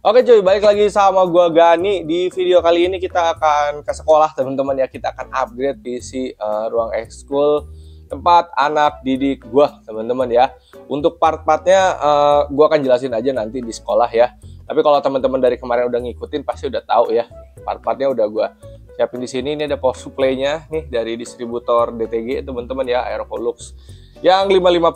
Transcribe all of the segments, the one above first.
Oke cuy, balik lagi sama gua Gani. Di video kali ini kita akan ke sekolah teman-teman ya. Kita akan upgrade PC ruang ekskul tempat anak didik gua teman-teman ya. Untuk part-partnya gua akan jelasin aja nanti di sekolah ya. Tapi kalau teman-teman dari kemarin udah ngikutin pasti udah tahu ya. Part-partnya udah gua siapin di sini. Ini ada power supply-nya nih dari distributor DTG teman-teman ya, Aerocolux yang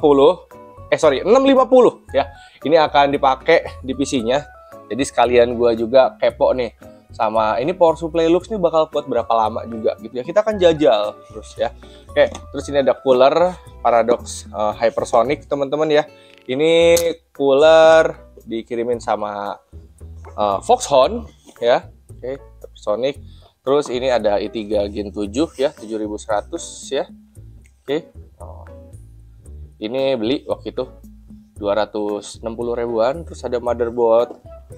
650 ya. Ini akan dipakai di PC-nya. Jadi sekalian gue juga kepo nih sama ini power supply Lux nih bakal kuat berapa lama juga gitu ya. Kita akan jajal terus ya. Oke, terus ini ada cooler Paradox Hypersonic teman-teman ya. Ini cooler dikirimin sama Foxhound ya. Oke, Hypersonic. Terus ini ada i3 Gen 7 ya, 7100 ya. Oke. Ini beli waktu itu 260 ribuan. Terus ada motherboard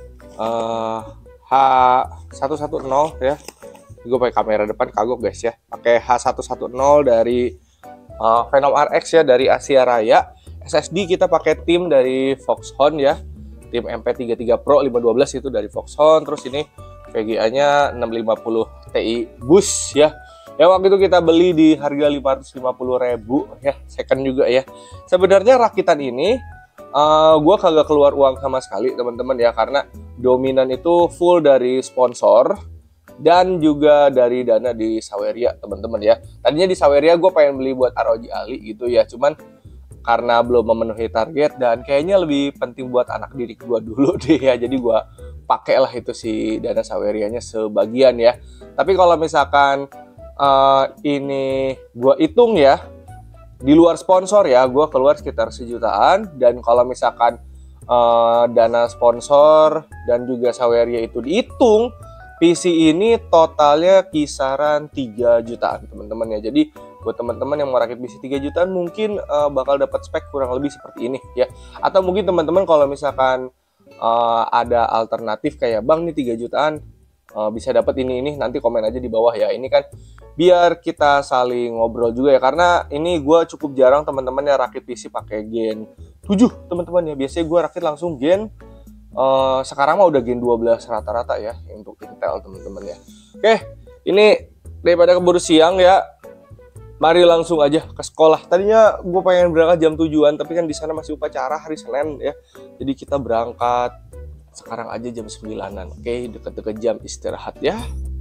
H110 ya. Gue pakai kamera depan kagok guys ya. Pakai H110 dari Venom RX ya, dari Asia Raya. SSD kita pakai tim dari Foxhound ya, tim MP33 Pro 512 itu dari Foxhound. Terus ini VGA-nya 650 Ti bus ya. Ya waktu itu kita beli di harga 550.000 ya, second juga ya. Sebenarnya rakitan ini gue kagak keluar uang sama sekali teman-teman ya, karena dominan itu full dari sponsor dan juga dari dana di Saweria teman-teman ya. Tadinya di Saweria gue pengen beli buat ROG Ali gitu ya, cuman karena belum memenuhi target dan kayaknya lebih penting buat anak didik gue dulu deh ya, jadi gue pakailah itu si dana Sawerianya sebagian ya. Tapi kalau misalkan ini gue hitung ya, di luar sponsor ya, gue keluar sekitar sejutaan. Dan kalau misalkan dana sponsor dan juga Saweria itu dihitung, PC ini totalnya kisaran 3 jutaan teman-teman ya. Jadi buat teman-teman yang mau rakit PC 3 jutaan mungkin bakal dapat spek kurang lebih seperti ini ya. Atau mungkin teman-teman kalau misalkan ada alternatif kayak bang nih 3 jutaan bisa dapat ini, nanti komen aja di bawah ya. Ini kan biar kita saling ngobrol juga ya, karena ini gue cukup jarang teman-teman yang rakit PC pakai Gen 7 teman-teman ya. Biasanya gue rakit langsung Gen sekarang mah udah Gen 12 rata-rata ya untuk Intel teman-teman ya. Oke, ini daripada keburu siang ya, mari langsung aja ke sekolah. Tadinya gue pengen berangkat jam 7-an, tapi kan di sana masih upacara hari Senin ya. Jadi kita berangkat sekarang aja jam 9-an. Oke, deket-deket jam istirahat ya.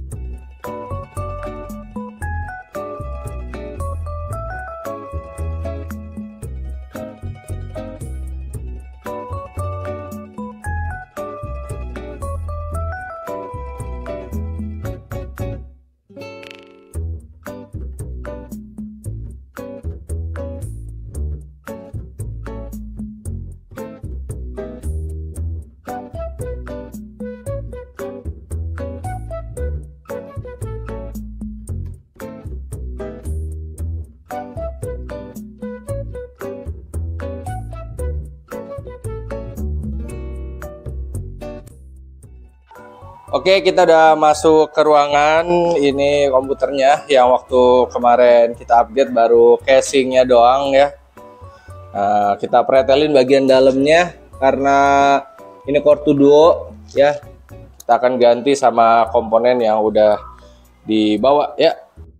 Oke, kita udah masuk ke ruangan. Ini komputernya yang waktu kemarin kita update baru casingnya doang ya. Kita pretelin bagian dalamnya karena ini Core 2 Duo ya. Kita akan ganti sama komponen yang udah dibawa ya.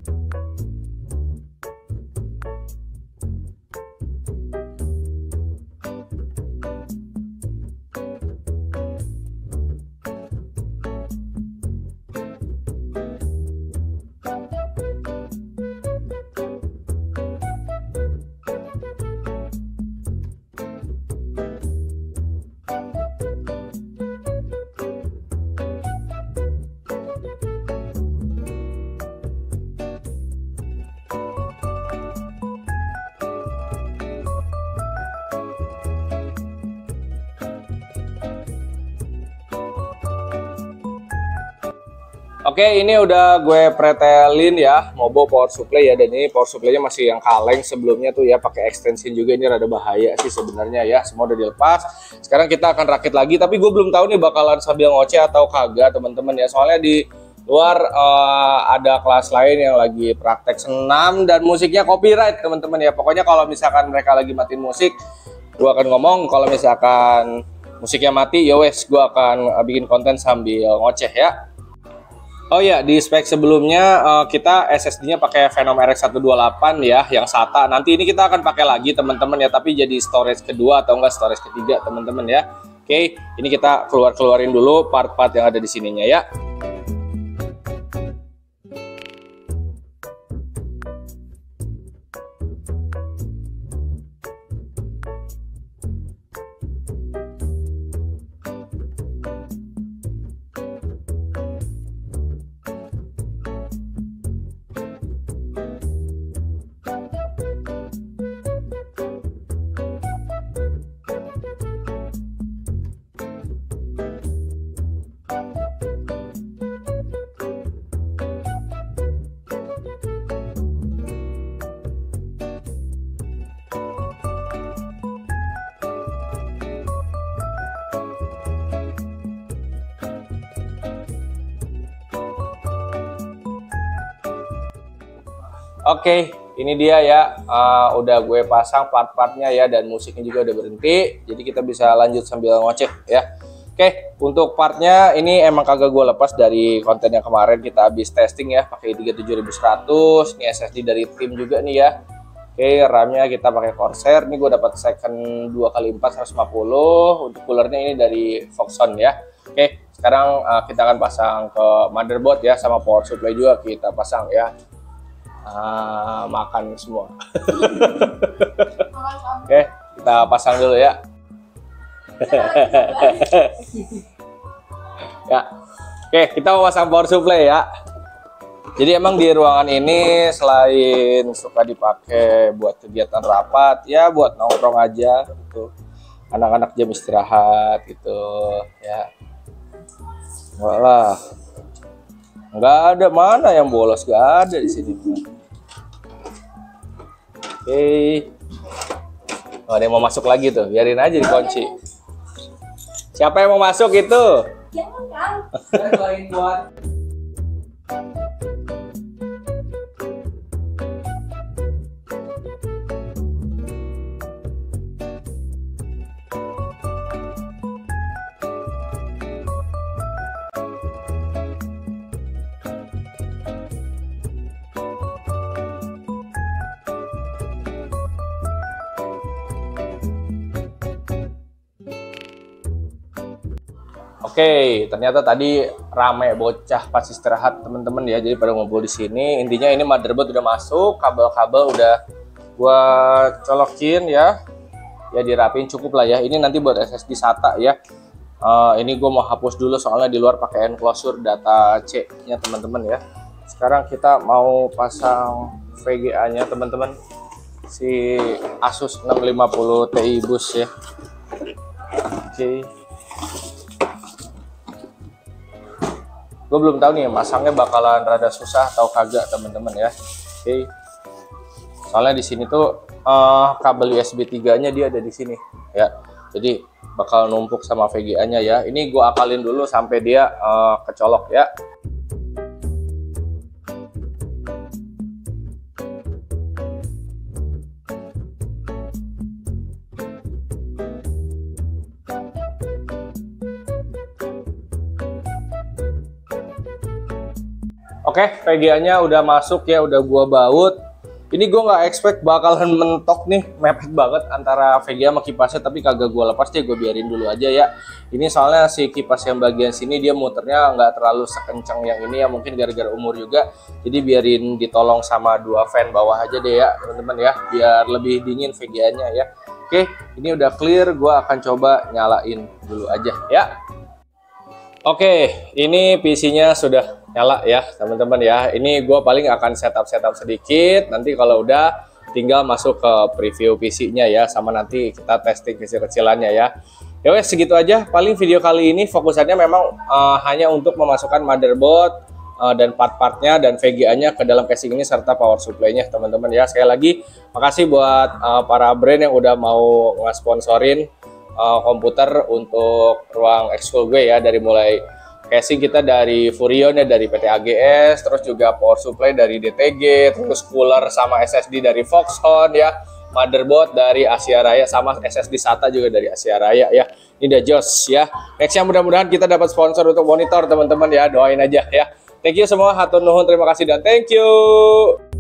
Oke, ini udah gue pretelin ya, Mobo power supply ya, dan ini power supply-nya masih yang kaleng sebelumnya tuh ya, pakai extension juga. Ini rada bahaya sih sebenarnya ya, semua udah dilepas. Sekarang kita akan rakit lagi, tapi gue belum tahu nih bakalan sambil ngoceh atau kagak teman-teman ya. Soalnya di luar ada kelas lain yang lagi praktek senam dan musiknya copyright teman-teman ya. Pokoknya kalau misalkan mereka lagi matiin musik, gue akan ngomong. Kalau misalkan musiknya mati, ya wes gue akan bikin konten sambil ngoceh ya. Oh ya, di spek sebelumnya kita SSD-nya pakai Phenom RX 128 ya, yang SATA. Nanti ini kita akan pakai lagi teman-teman ya, tapi jadi storage kedua atau enggak storage ketiga teman-teman ya. Oke, ini kita keluarin dulu part-part yang ada di sininya ya. Oke, ini dia ya, udah gue pasang part-partnya ya, dan musiknya juga udah berhenti, jadi kita bisa lanjut sambil ngoceh ya. Oke, untuk partnya ini emang kagak gue lepas dari konten yang kemarin kita habis testing ya, pakai 37100, ini SSD dari tim juga nih ya. Oke, RAM-nya kita pakai Corsair, ini gue dapat second 2x4 150, untuk coolernya ini dari Foxconn ya. Oke, sekarang kita akan pasang ke motherboard ya, sama power supply juga kita pasang ya. Makan semua. Oke, kita pasang dulu ya. Ya, oke, kita mau pasang power supply ya. Jadi emang di ruangan ini selain suka dipakai buat kegiatan rapat, ya buat nongkrong aja gitu. Anak-anak jam istirahat gitu ya. Enggak lah. Nggak ada, mana yang bolos, nggak ada di sini. Oke, oh, ada yang mau masuk lagi tuh, biarin aja dikunci. Siapa yang mau masuk itu? Oke, ternyata tadi rame bocah pas istirahat teman-teman ya, jadi pada ngumpul di sini. Intinya ini motherboard udah masuk, kabel-kabel udah gua colokin ya, dirapin cukup lah ya. Ini nanti buat SSD SATA ya. Ini gua mau hapus dulu soalnya di luar pakai enclosure data C-nya teman-teman ya. Sekarang kita mau pasang VGA-nya teman-teman, si Asus 650 Ti Bus ya. Oke. Gue belum tahu nih masangnya bakalan rada susah atau kagak teman-teman ya. Oke. Soalnya di sini tuh kabel USB 3-nya dia ada di sini ya. Jadi bakal numpuk sama VGA-nya ya. Ini gue akalin dulu sampai dia kecolok ya. Oke, VGA-nya udah masuk ya, udah gua baut. Ini gua nggak expect bakalan mentok nih, mepet banget antara VGA sama kipasnya, tapi kagak gua lepas deh, gua biarin dulu aja ya. Ini soalnya si kipas yang bagian sini dia muternya nggak terlalu sekencang yang ini ya, mungkin gara-gara umur juga. Jadi biarin ditolong sama dua fan bawah aja deh ya, teman-teman ya, biar lebih dingin VGA-nya ya. Oke, ini udah clear, gua akan coba nyalain dulu aja ya. Oke, ini PC-nya sudah nyala ya teman-teman ya. Ini gue paling akan setup sedikit. Nanti kalau udah tinggal masuk ke preview PC-nya ya, sama nanti kita testing kecil-kecilannya ya. Ya wes, segitu aja. Paling video kali ini fokusannya memang hanya untuk memasukkan motherboard dan part-partnya dan VGA-nya ke dalam casing ini serta power supply-nya teman-teman ya. Sekali lagi makasih buat para brand yang udah mau nge-sponsorin komputer untuk ruang ekskul gue ya, dari mulai casing kita dari Furion ya, dari PT AGS, terus juga power supply dari DTG, terus cooler sama SSD dari Foxconn ya. motherboard dari Asia Raya, sama SSD SATA juga dari Asia Raya ya. Ini udah jos ya. Nextnya mudah-mudahan kita dapat sponsor untuk monitor teman-teman ya, doain aja ya. Thank you semua, hatur nuhun, terima kasih dan thank you.